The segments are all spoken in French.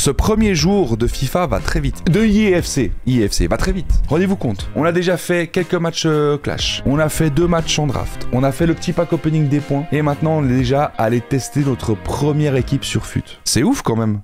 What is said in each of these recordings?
Ce premier jour de FIFA va très vite. De IEFC va très vite. Rendez-vous compte, on a déjà fait quelques matchs Clash. On a fait 2 matchs en draft. On a fait le petit pack opening des points. Et maintenant, on est déjà allé tester notre première équipe sur FUT. C'est ouf quand même.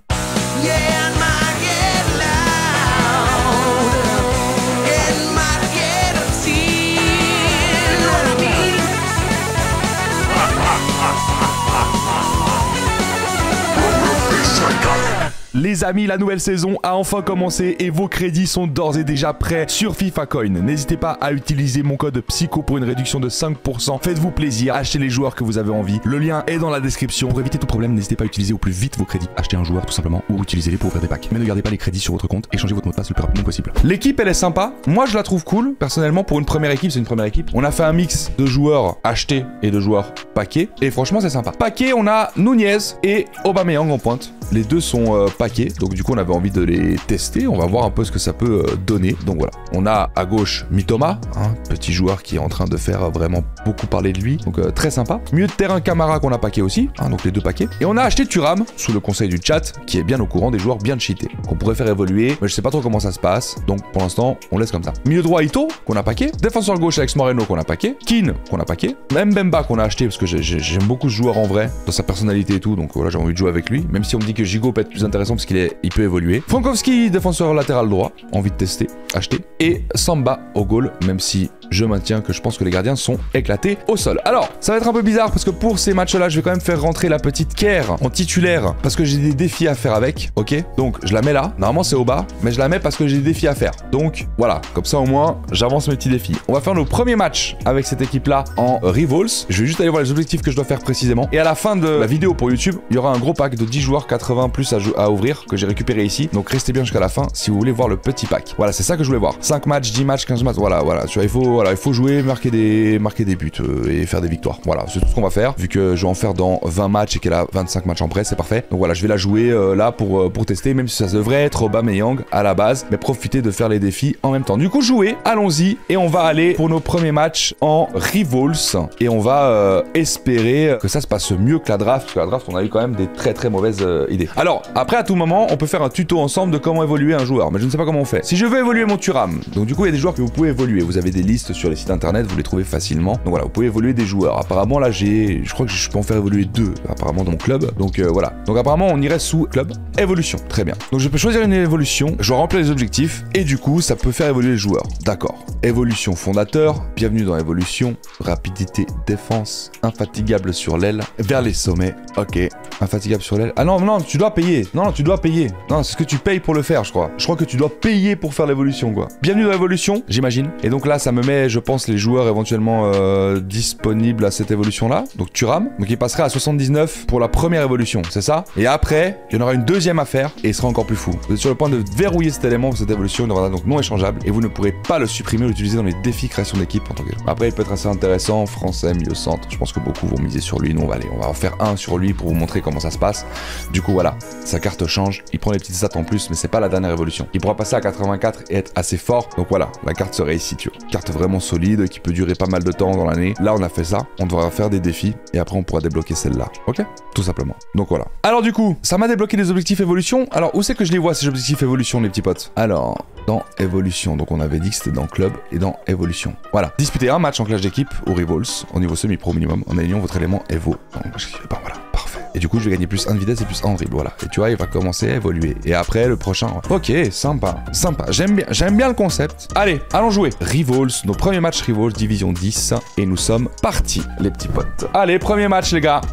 Les amis, la nouvelle saison a enfin commencé et vos crédits sont d'ores et déjà prêts sur FIFA Coin. N'hésitez pas à utiliser mon code PSYCHO pour une réduction de 5%. Faites-vous plaisir, achetez les joueurs que vous avez envie. Le lien est dans la description. Pour éviter tout problème, n'hésitez pas à utiliser au plus vite vos crédits. Achetez un joueur tout simplement ou utilisez-les pour ouvrir des packs. Mais ne gardez pas les crédits sur votre compte et changez votre mot de passe le plus rapidement possible. L'équipe, elle est sympa. Moi, je la trouve cool. Personnellement, pour une première équipe, c'est une première équipe. On a fait un mix de joueurs achetés et de joueurs paquets. Et franchement, c'est sympa. Paquet, on a Nunez et Aubameyang en pointe. Les deux sont paquets. Donc du coup, on avait envie de les tester. On va voir un peu ce que ça peut donner. Donc voilà. On a à gauche Mitoma, petit joueur qui est en train de faire vraiment beaucoup parler de lui. Donc très sympa. Milieu de terrain Camara qu'on a paquet aussi. Donc les deux paquets. Et on a acheté Thuram, sous le conseil du chat, qui est bien au courant des joueurs bien cheatés. Qu'on pourrait faire évoluer. Mais je sais pas trop comment ça se passe. Donc pour l'instant, on laisse comme ça. Milieu droit Ito, qu'on a paquet. Défenseur gauche Alex Moreno, qu'on a paquet. Keane, qu'on a paquet. Mbemba, qu'on a acheté parce que j'aime beaucoup ce joueur en vrai, dans sa personnalité et tout. Donc voilà, j'ai envie de jouer avec lui. Même si on me dit que Gigo peut être plus intéressant parce il peut évoluer. Frankowski, défenseur latéral droit, envie de tester, acheter. Et Samba au goal, même si je maintiens que je pense que les gardiens sont éclatés au sol. Alors, ça va être un peu bizarre parce que pour ces matchs-là, je vais quand même faire rentrer la petite Kerr en titulaire parce que j'ai des défis à faire avec, ok? Donc, je la mets là. Normalement, c'est au bas, mais je la mets parce que j'ai des défis à faire. Donc, voilà. Comme ça, au moins, j'avance mes petits défis. On va faire nos premiers matchs avec cette équipe-là en Rivals. Je vais juste aller voir les objectifs que je dois faire précisément. Et à la fin de la vidéo pour YouTube, il y aura un gros pack de 10 joueurs 80 plus à ouvrir que j'ai récupéré ici. Donc, restez bien jusqu'à la fin si vous voulez voir le petit pack. Voilà, c'est ça que je voulais voir. 5 matchs, 10 matchs, 15 matchs. Voilà. Tu vois, il faut jouer, marquer des buts et faire des victoires. Voilà, c'est tout ce qu'on va faire. Vu que je vais en faire dans 20 matchs et qu'elle a 25 matchs en prêt, c'est parfait. Donc voilà, je vais la jouer là pour tester, même si ça devrait être Aubameyang à la base. Mais profitez de faire les défis en même temps. Du coup, jouez, allons-y. Et on va aller pour nos premiers matchs en Rivals. Et on va espérer que ça se passe mieux que la draft. Parce que la draft, on a eu quand même des très mauvaises idées. Alors, après, à tout moment, on peut faire un tuto ensemble de comment évoluer un joueur. Mais je ne sais pas comment on fait. Si je veux évoluer mon Thuram, donc du coup, il y a des joueurs que vous pouvez évoluer. Vous avez des listes sur les sites internet, vous les trouvez facilement. Donc voilà, vous pouvez évoluer des joueurs. Apparemment, là, je crois que je peux en faire évoluer 2, apparemment, dans mon club. Donc voilà. Donc apparemment, on irait sous club évolution. Très bien. Donc je peux choisir une évolution, je remplis les objectifs, et du coup, ça peut faire évoluer les joueurs. D'accord. Évolution fondateur, bienvenue dans l'évolution, rapidité, défense, infatigable sur l'aile, vers les sommets. Ok. Infatigable sur l'aile. Ah non, tu dois payer. Non, tu dois payer. Non, c'est ce que tu payes pour le faire, je crois. Je crois que tu dois payer pour faire l'évolution, quoi. Bienvenue dans l'évolution, j'imagine. Et donc là, ça me met, je pense, les joueurs éventuellement disponibles à cette évolution-là. Donc Thuram. Donc il passerait à 79 pour la première évolution, c'est ça? Et après, il y en aura une deuxième à faire et il sera encore plus fou. Vous êtes sur le point de verrouiller cet élément, cette évolution, il aura donc non échangeable et vous ne pourrez pas le supprimer ou l'utiliser dans les défis création d'équipe en tant que. Après, il peut être assez intéressant, français, milieu centre. Je pense que beaucoup vont miser sur lui. Nous, on va en faire un sur lui pour vous montrer comment ça se passe. Du coup, voilà, sa carte change. Il prend les petites stats en plus, mais c'est pas la dernière évolution. Il pourra passer à 84 et être assez fort. Donc voilà, la carte serait ici, tu vois. Carte vraiment solide qui peut durer pas mal de temps dans l'année. Là, on a fait ça. On devra faire des défis et après, on pourra débloquer celle-là. Ok? Tout simplement. Donc voilà. Alors du coup, ça m'a débloqué des objectifs évolution. Alors où c'est que je les vois ces objectifs évolution, les petits potes? Alors, dans évolution. Donc on avait dit que c'était dans club et dans évolution. Voilà. Disputer un match en clash d'équipe au Rivals au niveau semi-pro minimum en alignant votre élément Evo. Donc voilà. Parfait. Et du coup, je vais gagner plus 1 de vitesse et plus 1 de dribble. Voilà. Et tu vois, il va commencer à évoluer. Et après, le prochain. Ok, sympa. J'aime bien le concept. Allez, allons jouer. Rivals, nos premiers matchs Rivals, division 10. Et nous sommes partis, les petits potes. Allez, premier match, les gars.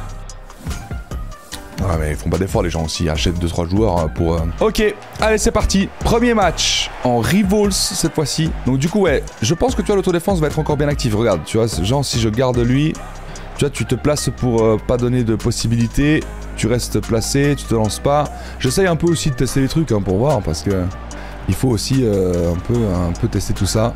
Ah mais ils font pas d'efforts les gens aussi, achètent 2-3 joueurs pour... Ok, allez c'est parti. Premier match en Rivals cette fois-ci. Donc du coup ouais, je pense que tu vois l'autodéfense va être encore bien active. Regarde, tu vois, genre si je garde lui, tu vois tu te places pour pas donner de possibilités. Tu restes placé, tu te lances pas. J'essaye un peu aussi de tester les trucs pour voir parce que il faut aussi un peu tester tout ça.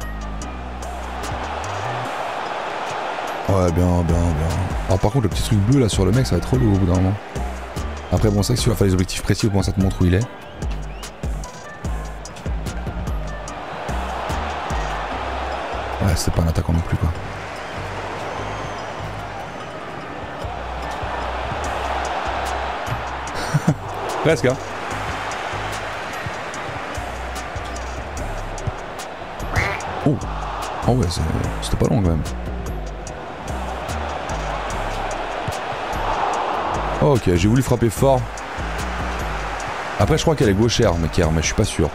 Ouais bien. Alors par contre le petit truc bleu là sur le mec ça va être relou au bout d'un moment. Après bon c'est que si tu vas faire les objectifs précis au moins ça te montre où il est. Ouais c'est pas un attaquant non plus quoi. Presque hein. Oh, oh ouais, c'était pas long quand même. Oh, ok, j'ai voulu frapper fort. Après, je crois qu'elle est gauchère, mais je suis pas sûr.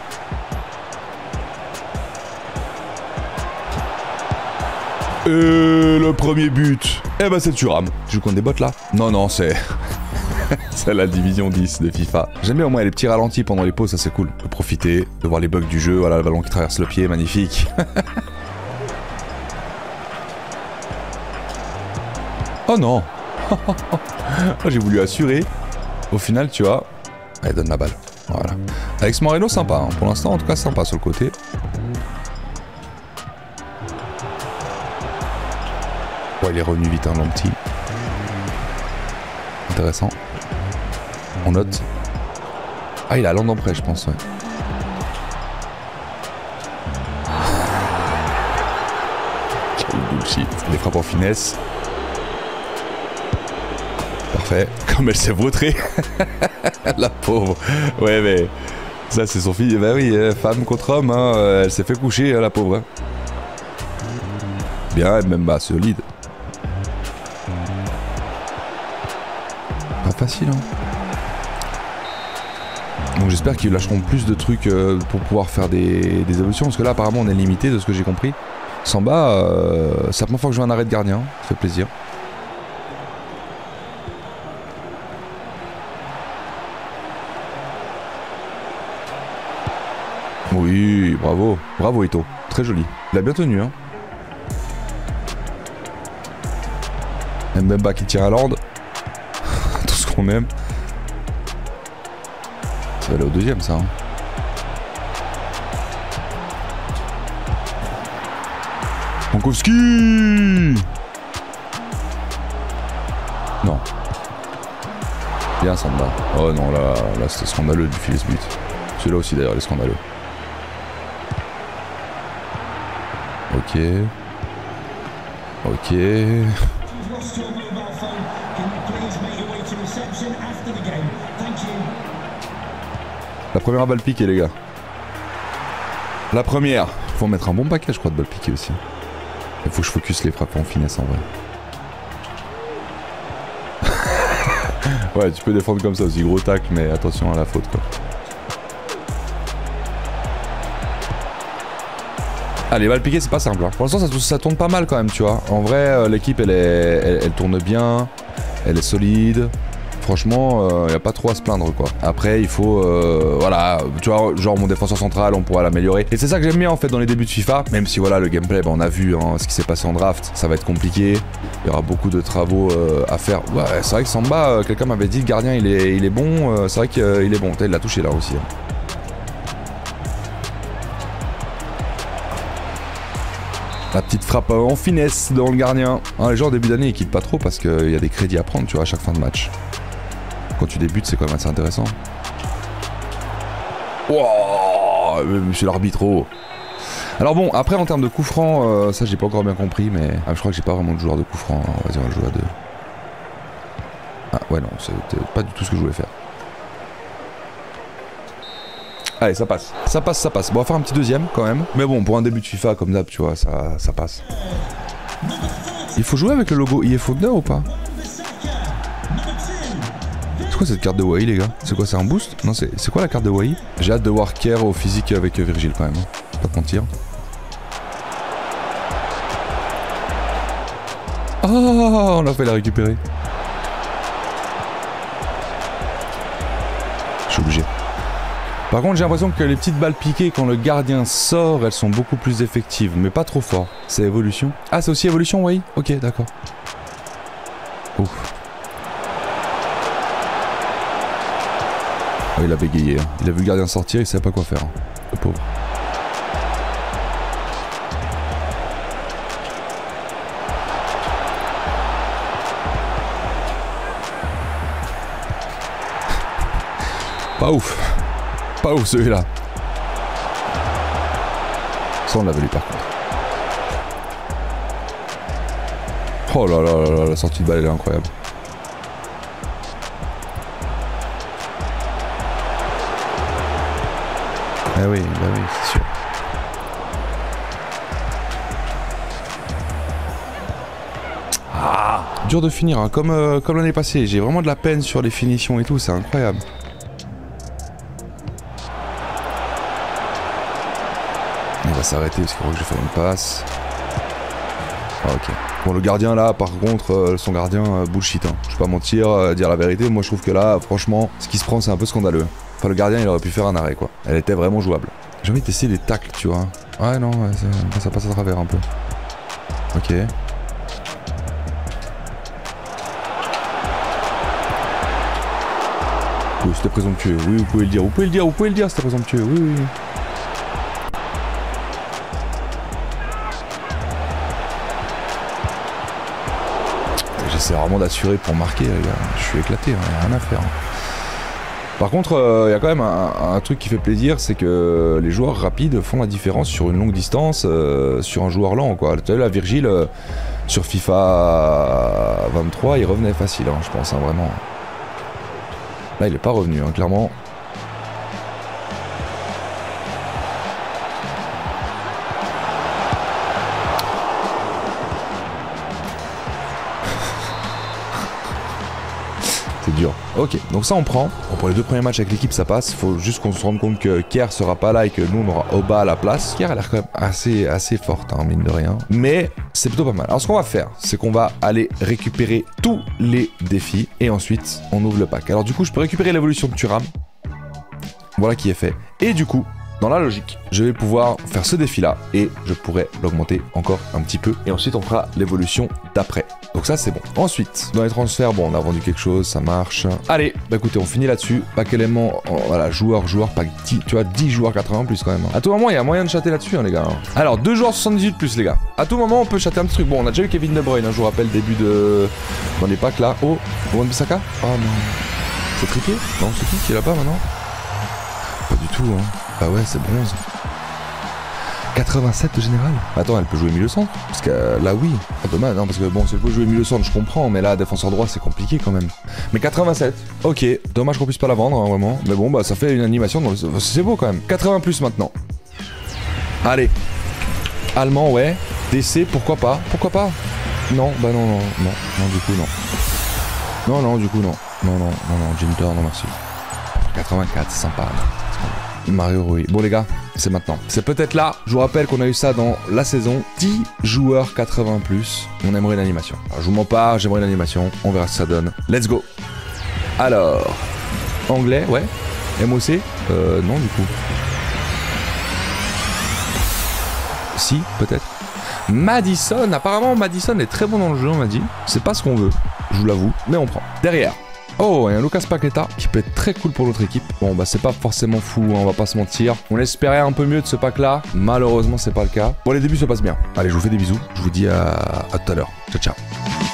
Et le premier but. Eh ben, c'est Thuram. Tu joues contre des bots là? Non, non, c'est. C'est la division 10 de FIFA. J'aime bien au moins les petits ralentis pendant les pauses, ça c'est cool. De profiter, de voir les bugs du jeu. Voilà, le ballon qui traverse le pied, magnifique. Oh non. J'ai voulu assurer. Au final, tu vois. Allez, donne la balle. Voilà. Alex Moreno, sympa. Hein. Pour l'instant, en tout cas, sympa sur le côté. Ouais, il est revenu vite, hein, long petit. Intéressant. On note. Ah, il a l'an près, je pense, ouais. Quel bullshit. Les frappes en finesse. Parfait. Comme elle s'est vautrée. La pauvre. Ouais, mais... Ça, c'est son fils. Bah oui, femme contre homme, hein. Elle s'est fait coucher, la pauvre. Hein. Bien, même bas, solide. Pas facile, hein. Donc j'espère qu'ils lâcheront plus de trucs pour pouvoir faire des évolutions. Parce que là, apparemment, on est limité de ce que j'ai compris. Samba, c'est la première fois que je joue un arrêt de gardien. Ça fait plaisir. Oui, bravo. Bravo, Ito. Très joli. Il a bien tenu, hein. Mbemba qui tire à l'ordre. Tout ce qu'on aime. Ça va aller au deuxième, ça. Hein. Pankowski. Non. Bien, Samba. Oh non, là c'était scandaleux du filet ce but. Celui-là aussi, d'ailleurs, il est scandaleux. Ok. Ok. La première balle piquée, les gars. La première. Faut mettre un bon paquet, je crois, de balles piquées aussi. Il faut que je focus les frappes en finesse, en vrai. Ouais, tu peux défendre comme ça aussi. Gros tac, mais attention à la faute, quoi. Ah, les balles piquées, c'est pas simple. Hein. Pour l'instant, ça tourne pas mal quand même, tu vois. En vrai, l'équipe, elle tourne bien. Elle est solide. Franchement, y a pas trop à se plaindre, quoi. Après, il faut, voilà, tu vois, genre mon défenseur central, on pourra l'améliorer. Et c'est ça que j'aime bien, en fait, dans les débuts de FIFA. Même si, voilà, le gameplay, bah, on a vu hein, ce qui s'est passé en draft. Ça va être compliqué. Il y aura beaucoup de travaux à faire. Ouais, c'est vrai que Samba, quelqu'un m'avait dit, le gardien, il est bon. C'est vrai qu'il est bon. Il l'a touché, là, aussi. Hein. La petite frappe en finesse dans le gardien. Hein, les gens, au début d'année, ils quittent pas trop parce qu'il y a des crédits à prendre, tu vois, à chaque fin de match. Quand tu débutes, c'est quand même assez intéressant. Wow, monsieur l'arbitre. Oh. Alors bon, après en termes de coups francs, ça j'ai pas encore bien compris, mais je crois que j'ai pas vraiment de joueur de coups francs. Vas-y, on va jouer à deux. Ah ouais, non, c'était pas du tout ce que je voulais faire. Allez, ça passe. Ça passe, ça passe. Bon, on va faire un petit deuxième quand même. Mais bon, pour un début de FIFA comme d'hab, tu vois, ça passe. Il faut jouer avec le logo IFO2 ou pas? C'est quoi cette carte de Wai, les gars? C'est quoi, c'est un boost? Non, c'est quoi la carte de Wai? J'ai hâte de voir Kerr au physique avec Virgile quand même. Hein. Pas te mentir. Oh, on a fait la récupérer. Je suis obligé. Par contre, j'ai l'impression que les petites balles piquées quand le gardien sort, elles sont beaucoup plus effectives, mais pas trop fort. C'est évolution. Ah, c'est aussi évolution, Wai? Ok, d'accord. Ouf. Oh, il a bégayé, hein. Il a vu le gardien sortir, il savait pas quoi faire. Hein. Le pauvre. Pas ouf. Pas ouf celui-là. Ça on l'avait lu par contre. Oh là là là là, la sortie de balle elle est incroyable. Ah oui, bah oui, c'est sûr. dur de finir, hein, comme l'année passée. J'ai vraiment de la peine sur les finitions et tout, c'est incroyable. Il va s'arrêter parce qu'il croit que je vais faire une passe. Ah, ok. Bon, le gardien là, par contre, son gardien, bullshit. Hein. Je vais pas mentir, dire la vérité. Moi, je trouve que là, franchement, ce qui se prend, c'est un peu scandaleux. Enfin, le gardien, il aurait pu faire un arrêt, quoi. Elle était vraiment jouable. J'ai envie de tester les tacles, tu vois. Ouais, non, ça passe à travers un peu. Ok. Oui, c'était présomptueux. Oui, vous pouvez le dire. Vous pouvez le dire, vous pouvez le dire, c'était présomptueux. Oui, oui. J'essaie vraiment d'assurer pour marquer, les gars. Je suis éclaté, hein, y a rien à faire. Par contre, il y a quand même un truc qui fait plaisir, c'est que les joueurs rapides font la différence sur une longue distance, sur un joueur lent, quoi. Tu as vu, la Virgile, sur FIFA 23, il revenait facile, hein, je pense, hein, vraiment. Là, il est pas revenu, hein, clairement. C'est dur. Ok, donc ça on prend. Bon, pour les 2 premiers matchs avec l'équipe ça passe. Faut juste qu'on se rende compte que Kerr sera pas là et que nous on aura Oba à la place. Kerr a l'air quand même assez forte, hein, mine de rien. Mais c'est plutôt pas mal. Alors ce qu'on va faire, c'est qu'on va aller récupérer tous les défis et ensuite on ouvre le pack. Alors du coup je peux récupérer l'évolution de Thuram. Voilà qui est fait. Et du coup, dans la logique, je vais pouvoir faire ce défi là et je pourrais l'augmenter encore un petit peu. Et ensuite on fera l'évolution d'après. Donc ça c'est bon. Ensuite, dans les transferts, bon on a vendu quelque chose, ça marche. Allez, bah écoutez, on finit là-dessus. Pack élément, voilà, joueur, pack 10, tu vois, 10 joueurs 80 plus quand même. À tout moment, il y a moyen de chatter là-dessus, hein, les gars. Alors, 2 joueurs 78 plus, les gars. À tout moment, on peut chatter un petit truc. Bon, on a déjà eu Kevin De Bruyne, hein, je vous rappelle, début de... dans les packs là. Oh, Wan-Bissaka. Oh non. C'est Trippier? Non, c'est qui est là-bas maintenant? Pas du tout, hein. Bah ouais, c'est bronze. 87 de général. Attends, elle peut jouer milieu centre? Parce que là, oui. Ah, dommage, non, parce que bon, si elle peut jouer milieu centre, je comprends, mais là, défenseur droit, c'est compliqué quand même. Mais 87. Ok, dommage qu'on puisse pas la vendre, hein, vraiment. Mais bon, bah, ça fait une animation, donc c'est beau quand même. 80 plus maintenant. Allez. Allemand, ouais. DC, pourquoi pas? Pourquoi pas? Non, bah non, du coup, non. Non, du coup, non. Non, Ginter, non, merci. 84, c'est sympa. Mario Rui. Bon les gars, c'est maintenant. C'est peut-être là. Je vous rappelle qu'on a eu ça dans la saison. 10 joueurs 80 plus. On aimerait une animation. Alors, je vous mens pas, j'aimerais une animation. On verra ce que ça donne. Let's go. Alors, anglais, ouais. MOC, non du coup. Si, peut-être. Madison, apparemment Madison est très bon dans le jeu, on m'a dit. C'est pas ce qu'on veut, je vous l'avoue, mais on prend. Derrière. Oh, il y a un Lucas Paqueta qui peut être très cool pour l'autre équipe. Bon, bah c'est pas forcément fou, hein, on va pas se mentir. On espérait un peu mieux de ce pack-là. Malheureusement, c'est pas le cas. Bon, les débuts se passent bien. Allez, je vous fais des bisous. Je vous dis à tout à l'heure. Ciao, ciao.